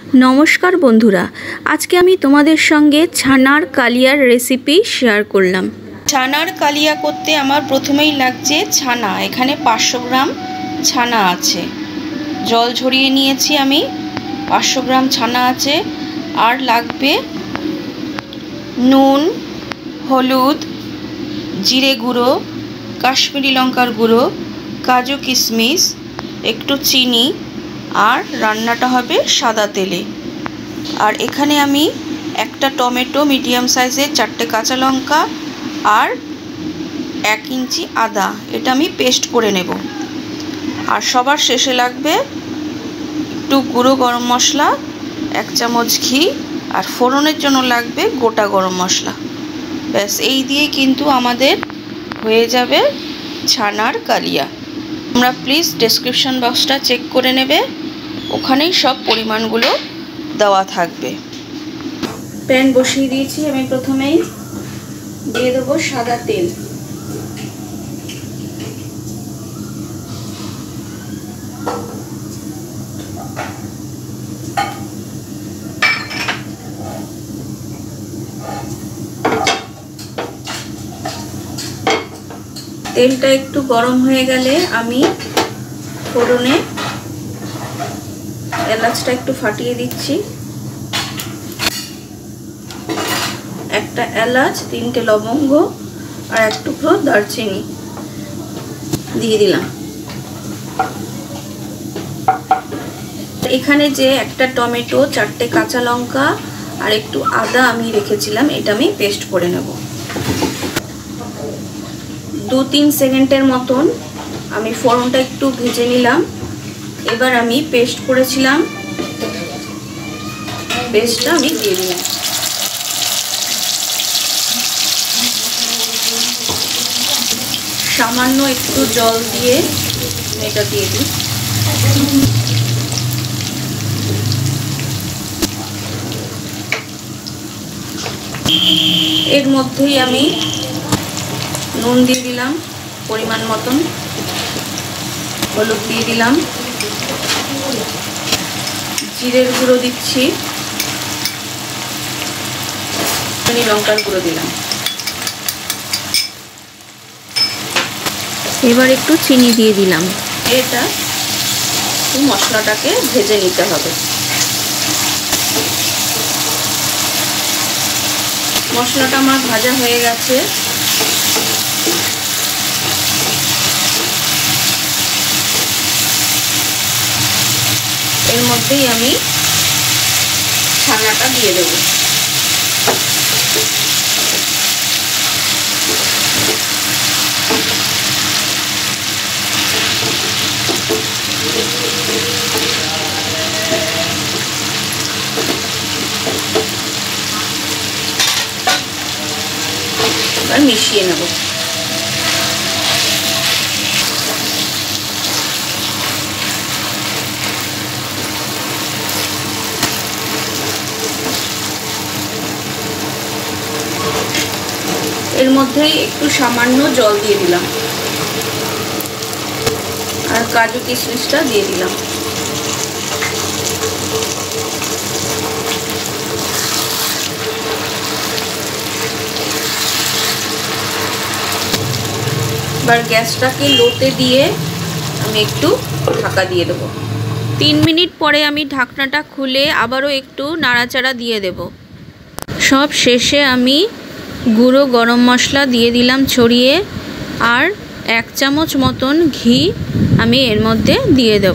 নমস্কার বন্ধুরা, আজকে আমি তোমাদের সঙ্গে ছানার কালিয়ার রেসিপি শেয়ার করলাম। ছানার কালিয়া করতে আমার প্রথমেই লাগছে ছানা। এখানে 500 গ্রাম ছানা আছে, জল ঝরিয়ে নিয়েছি আমি। 500 গ্রাম ছানা আছে। আর লাগবে নুন, হলুদ, জিরে গুঁড়ো, কাশ্মীরি লঙ্কার গুঁড়ো, কাজু কিশমিশ, একটু চিনি, আর রান্নাটা হবে সাদা তেলে। আর এখানে আমি একটা টমেটো মিডিয়াম সাইজের, 4টে কাঁচা লঙ্কা আর 1 ইঞ্চি আদা, এটা আমি পেস্ট করে নেব। আর সবার শেষে লাগবে একটু গুঁড়ো গরম মশলা, 1 চামচ ঘি, আর ফোড়নের জন্য লাগবে গোটা গরম মশলা। ব্যাস, এই দিয়ে কিন্তু আমাদের হয়ে যাবে ছানার কালিয়া। তোমরা প্লিজ ডেসক্রিপশন বক্সটা চেক করে নেবে, ওখানেই সব পরিমাণগুলো দেওয়া থাকবে। প্যান বসিয়ে দিয়েছি আমি। প্রথমেই দিয়ে দেবো সাদা তেল। তেলটা একটু গরম হয়ে গেলে আমি ফোড়নে এলাচটা একটু ফাটিয়ে দিচ্ছি। একটা এলাচ, 3টে লবঙ্গ আর 1 টুকরো দারচিনি দিয়ে দিলাম। এখানে যে একটা টমেটো, 4টে কাঁচা লঙ্কা আর একটু আদা আমি রেখেছিলাম, এটা আমি পেস্ট করে নেব। 2-3 সেকেন্ডের মতন আমি ফোড়নটা একটু ভেজে নিলাম। এবার আমি পেস্ট করেছিলাম, পেস্টটা আমি দিয়ে দিলাম। সামান্য একটু জল দিয়ে এটা দিয়ে দিই। এর মধ্যেই আমি নুন দিয়ে দিলাম পরিমাণ মতন, হলুদ দিয়ে দিলাম, জিরের গুঁড়ো দিচ্ছি, লঙ্কার গুঁড়ো দিলাম। এবার একটু চিনি দিয়ে দিলাম। এটা মশলাটাকে ভেজে নিতে হবে। মশলাটা আমার ভাজা হয়ে গেছে। এর মধ্যেই আমি ছানাটা দিয়ে দেব। এবার মিশিয়ে নেব। এর মধ্যেই একটু সামান্য জল দিয়ে দিলাম আর কাজু কিশমিশটা দিয়ে দিলাম। এবার গ্যাসটাকে লোতে দিয়ে আমি একটু ঢাকা দিয়ে দেবো। 3 মিনিট পরে আমি ঢাকনাটা খুলে আবারও একটু নাড়াচাড়া দিয়ে দেব। সব শেষে আমি গুঁড়ো গরম মশলা দিয়ে দিলাম ছড়িয়ে, আর 1 চামচ মতন ঘি আমি এর মধ্যে দিয়ে দেব।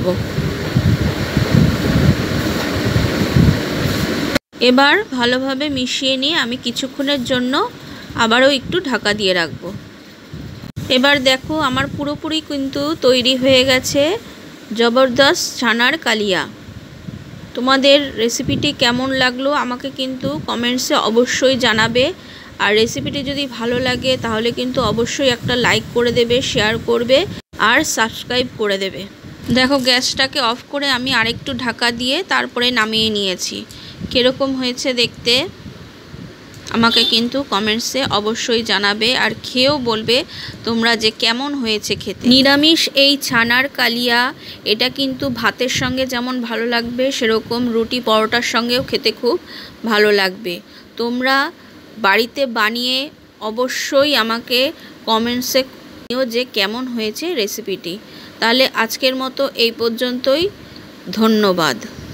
এবার ভালোভাবে মিশিয়ে নিয়ে আমি কিছুক্ষণের জন্য আবারও একটু ঢাকা দিয়ে রাখবো। এবার দেখো আমার পুরোপুরি কিন্তু তৈরি হয়ে গেছে জবরদস্ত ছানার কালিয়া। তোমাদের রেসিপিটি কেমন লাগলো আমাকে কিন্তু কমেন্টসে অবশ্যই জানাবে। আর রেসিপিটি যদি ভালো লাগে তাহলে কিন্তু অবশ্যই একটা লাইক করে দেবে, শেয়ার করবে আর সাবস্ক্রাইব করে দেবে। দেখো গ্যাসটাকে অফ করে আমি আরেকটু ঢাকা দিয়ে তারপরে নামিয়ে নিয়েছি। কীরকম হয়েছে দেখতে। আমাকে কিন্তু কমেন্টসে অবশ্যই জানাবে, আর খেয়েও বলবে তোমরা যে কেমন হয়েছে খেতে। নিরামিষ এই ছানার কালিয়া এটা কিন্তু ভাতের সঙ্গে যেমন ভালো লাগবে, সেরকম রুটি পরোটার সঙ্গেও খেতে খুব ভালো লাগবে। তোমরা বাড়িতে বানিয়ে অবশ্যই আমাকে কমেন্টসে জানিও যে কেমন হয়েছে রেসিপিটি। তাহলে আজকের মতো এই পর্যন্তই, ধন্যবাদ।